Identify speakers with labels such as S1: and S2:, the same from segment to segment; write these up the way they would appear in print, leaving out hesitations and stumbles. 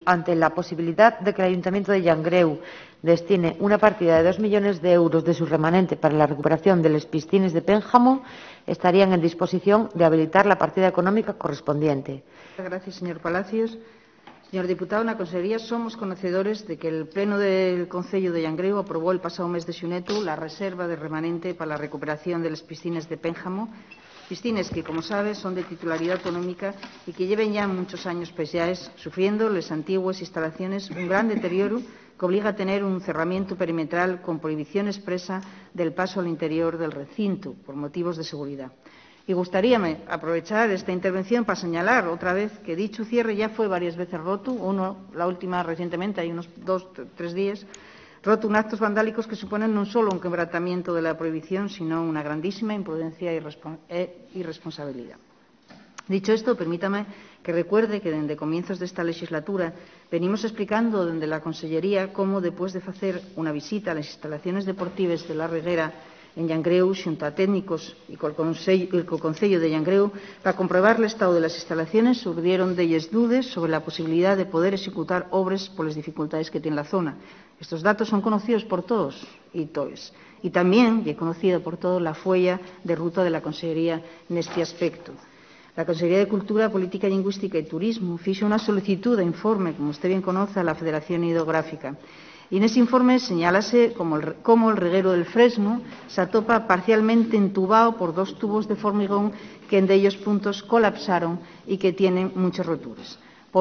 S1: ante la posibilidad de que el Ayuntamiento de Llangreu destine una partida de 2 millones de euros de su remanente para la recuperación de las piscines de Pénjamo, estarían en disposición de habilitar la partida económica correspondiente.
S2: Gracias, señor Palacios. Señor diputado, en la Consellería somos conocedores de que el Pleno del Concello de Llangreu aprobó el pasado mes de xuneto la reserva de remanente para la recuperación de las piscines de Pénjamo, piscines que, como sabe, son de titularidad autonómica y que lleven ya muchos años pesaes sufriendo las antiguas instalaciones un gran deterioro que obliga a tener un cerramiento perimetral con prohibición expresa del paso al interior del recinto por motivos de seguridad. Y gustaríame aprovechar esta intervención para señalar otra vez que dicho cierre ya fue varias veces roto, la última recientemente, hay unos 2 o 3 días, roto en actos vandálicos que suponen no solo un quebrantamiento de la prohibición, sino una grandísima imprudencia e irresponsabilidad. Dicho esto, permítame que recuerde que desde comienzos de esta legislatura venimos explicando desde la Consellería cómo, después de hacer una visita a las instalaciones deportivas de la Reguera en Llangreu, xunto a técnicos e co Concello de Llangreu, para comprobar o estado de las instalaciones, surgieron delles dudas sobre la posibilidad de poder ejecutar obras por las dificultades que tiene la zona. Estos datos son conocidos por todos y todas. Y también es conocida por todos la folla de ruta de la Consellería en este aspecto. La Consellería de Cultura, Política Lingüística y Turismo hizo una solicitud de informe, como usted bien conoce, a la Federación Hidrográfica. Y en ese informe señálase cómo el reguero del Fresno se atopa parcialmente entubado por 2 tubos de formigón que en de ellos puntos colapsaron y que tienen muchas roturas.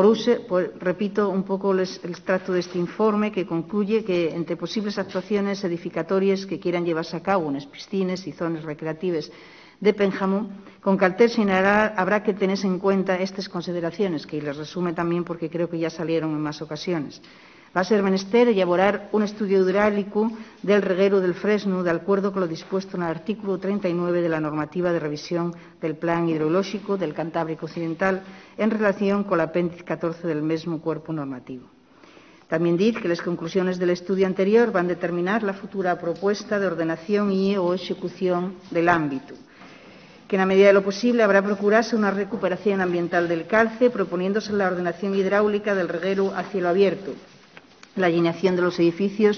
S2: Repito un poco el extracto de este informe, que concluye que entre posibles actuaciones edificatorias que quieran llevarse a cabo en las piscinas y zonas recreativas de Pénjamo, con carácter general habrá que tener en cuenta estas consideraciones, que les resume también porque creo que ya salieron en más ocasiones. Va a ser menester elaborar un estudio hidráulico del reguero del Fresno, de acuerdo con lo dispuesto en el artículo 39 de la normativa de revisión del Plan Hidrolóxico del Cantábrico Occidental en relación con el apéndice 14 del mismo cuerpo normativo. También dir que las conclusiones del estudio anterior van a determinar la futura propuesta de ordenación y o ejecución del ámbito, que en la medida de lo posible habrá procurarse una recuperación ambiental del cauce, proponiéndose la ordenación hidráulica del reguero a cielo abierto. La alineación de los edificios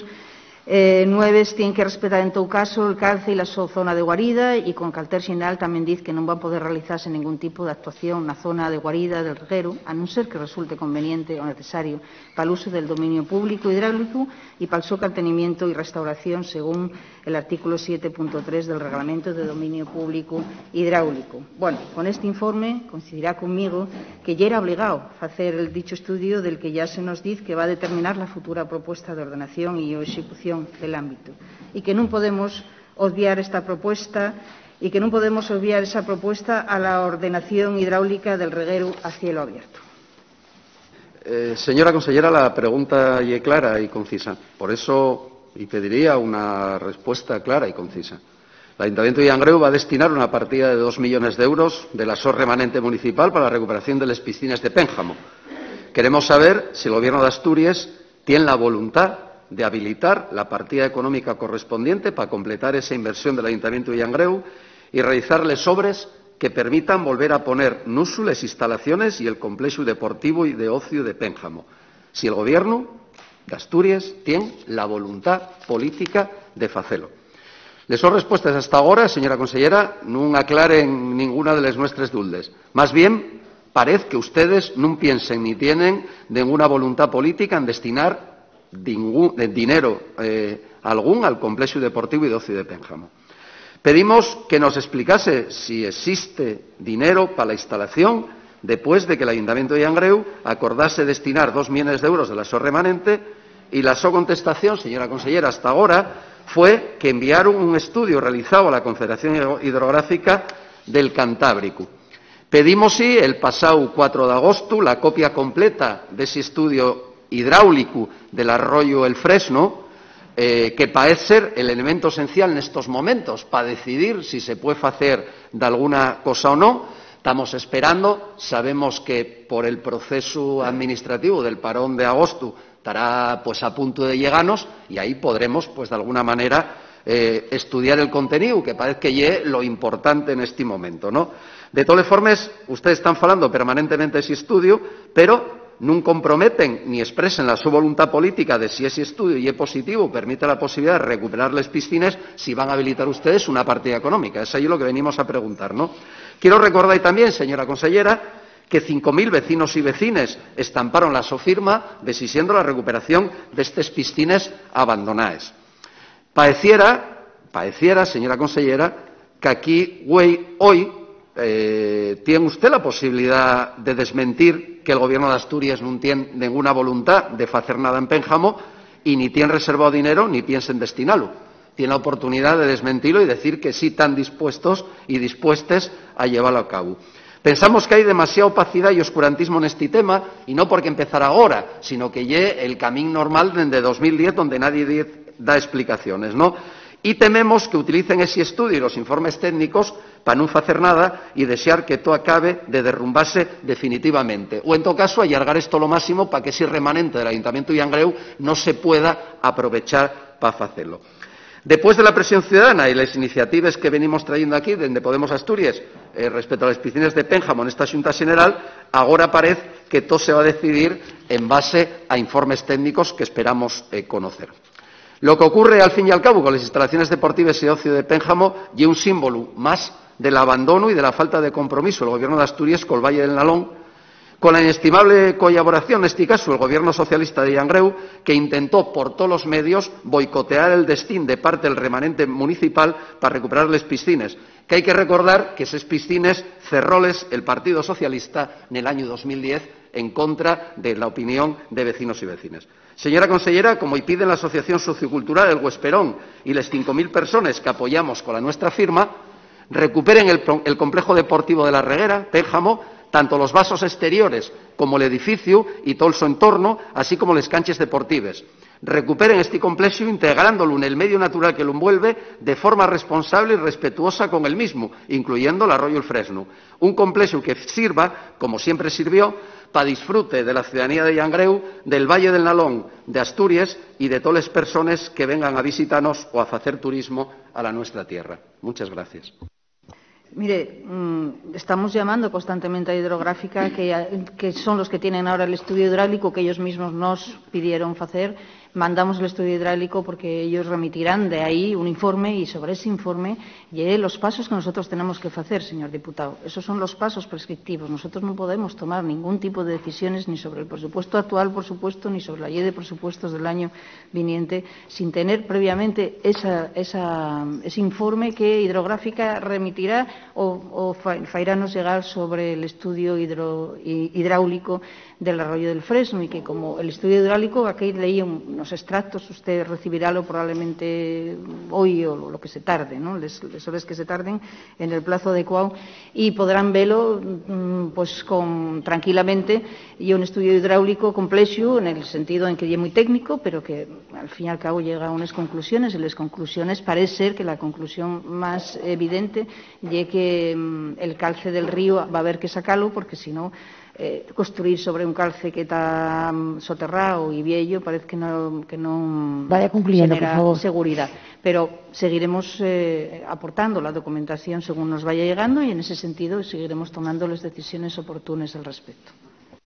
S2: nuevos tienen que respetar en todo caso el cauce y la zona de guarida, y con carácter xeral tamén diz que non va a poder realizarse ningún tipo de actuación na zona de guarida del reguero, a non ser que resulte conveniente o necesario para el uso del dominio público hidráulico y para el seu mantenimiento y restauración según el artículo 7.3 del Reglamento de Dominio Público Hidráulico. Bueno, con este informe coincidirá conmigo que ya era obligado hacer el dicho estudio del que ya se nos dice que va a determinar la futura propuesta de ordenación y o ejecución del ámbito, y que non podemos obviar esta propuesta y que non podemos obviar esa propuesta a la ordenación hidráulica del reguero a cielo abierto.
S3: Señora consellera, la pregunta es clara y concisa. Por eso, y pediría una respuesta clara y concisa. El Ayuntamiento de Llangreu va a destinar una partida de 2 millones de euros de la SOR remanente municipal para la recuperación de las piscinas de Pénjamo. Queremos saber si el Gobierno de Asturias tiene la voluntad de habilitar la partida económica correspondiente para completar esa inversión del Ayuntamiento de Llangreu y realizarles obras que permitan volver a poner en uso las instalaciones y el complejo deportivo y de ocio de Pénjamo. Si el Gobierno de Asturias tiene la voluntad política de hacerlo. Les son respuestas hasta ahora, señora consellera, no aclaren ninguna de las nuestras dudas. Más bien, parece que ustedes no piensen ni tienen ninguna voluntad política en destinar dinero algún al complejo deportivo y de ocio de Pénjamo. Pedimos que nos explicase si existe dinero para la instalación después de que el Ayuntamiento de Llangreu acordase destinar 2 millones de euros de la SOR remanente, y la su contestación, señora consellera, hasta ahora fue que enviaron un estudio realizado a la Confederación Hidrográfica del Cantábrico. Pedimos, sí, el pasado 4 de agosto, la copia completa de ese estudio hidráulico del arroyo El Fresno, que parece ser el elemento esencial en estos momentos para decidir si se puede hacer de alguna cosa o no. Estamos esperando, sabemos que por el proceso administrativo del parón de agosto estará pues a punto de llegarnos, y ahí podremos pues de alguna manera estudiar el contenido, que parece que es lo importante en este momento, ¿no? De todas formas, ustedes están hablando permanentemente de ese estudio, pero non comprometen ni expresen la súa voluntad política de si ese estudio é positivo permite la posibilidad de recuperar las piscines, si van a habilitar ustedes una partida económica. Es ahí lo que venimos a preguntar, ¿no? Quiero recordar también, señora consellera, que 5.000 vecinos y vecines estamparon la so firma exigiendo la recuperación de estas piscines abandonadas. Pareciera, señora consellera, que aquí hoy tiene usted la posibilidad de desmentir que el Gobierno de Asturias no tiene ninguna voluntad de hacer nada en Pénjamo y ni tiene reservado dinero ni piensa en destinarlo. Tiene la oportunidad de desmentirlo y decir que sí están dispuestos y dispuestas a llevarlo a cabo. Pensamos que hay demasiada opacidad y oscurantismo en este tema, y no porque empezar ahora, sino que lleve el camino normal desde 2010, donde nadie da explicaciones, ¿no? Y tememos que utilicen ese estudio y los informes técnicos para no hacer nada y desear que todo acabe de derrumbarse definitivamente. O, en todo caso, allargar esto lo máximo para que ese remanente del Ayuntamiento de Llangreu no se pueda aprovechar para hacerlo. Después de la presión ciudadana y las iniciativas que venimos trayendo aquí desde Podemos Asturias respecto a las piscinas de Pénjamo en esta Xunta General, ahora parece que todo se va a decidir en base a informes técnicos que esperamos conocer. Lo que ocurre, al fin y al cabo, con las instalaciones deportivas y de ocio de Pénjamo y un símbolo más del abandono y de la falta de compromiso del Gobierno de Asturias con el Valle del Nalón, con la inestimable colaboración, en este caso, del Gobierno socialista de Llangreu, que intentó por todos los medios boicotear el destino de parte del remanente municipal para recuperar las piscines, que hay que recordar que esas piscines cerróles el Partido Socialista en el año 2010 en contra de la opinión de vecinos y vecinas. Señora consellera, como pide la Asociación Sociocultural El Huesperón y las 5.000 personas que apoyamos con la nuestra firma, recuperen el complejo deportivo de la Reguera, Pénjamo, tanto los vasos exteriores como el edificio y todo su entorno, así como las canchas deportivas. Recuperen este complejo integrándolo en el medio natural que lo envuelve de forma responsable y respetuosa con el mismo, incluyendo el arroyo El Fresno. Un complejo que sirva, como siempre sirvió, para disfrute de la ciudadanía de Llangreu, del Valle del Nalón, de Asturias y de todas las personas que vengan a visitarnos o a hacer turismo a la nuestra tierra. Muchas gracias.
S2: Mire, estamos llamando constantemente a Hidrográfica, que son los que tienen ahora el estudio hidráulico que ellos mismos nos pidieron hacer. Mandamos el estudio hidráulico porque ellos remitirán de ahí un informe y sobre ese informe llegue los pasos que nosotros tenemos que hacer, señor diputado. Esos son los pasos prescriptivos. Nosotros no podemos tomar ningún tipo de decisiones ni sobre el presupuesto actual, por supuesto, ni sobre la ley de presupuestos del año viniente, sin tener previamente ese informe que Hidrográfica remitirá o fairanos llegar sobre el estudio hidráulico del arroyo del Fresno, y que como el estudio hidráulico, aquí leí unos extractos, usted recibirá probablemente hoy o lo que se tarde, ¿no? Les horas que se tarden en el plazo adecuado, y podrán verlo pues tranquilamente, y un estudio hidráulico complejo en el sentido en que es muy técnico, pero que al fin y al cabo llega a unas conclusiones, y las conclusiones parece ser que la conclusión más evidente es que el calce del río va a haber que sacarlo, porque si no construir sobre un calce que está soterrado y viejo parece que no
S1: vaya concluyendo,
S2: genera
S1: por favor.
S2: seguridad. Pero seguiremos aportando la documentación según nos vaya llegando, y en ese sentido seguiremos tomando las decisiones oportunas al respecto.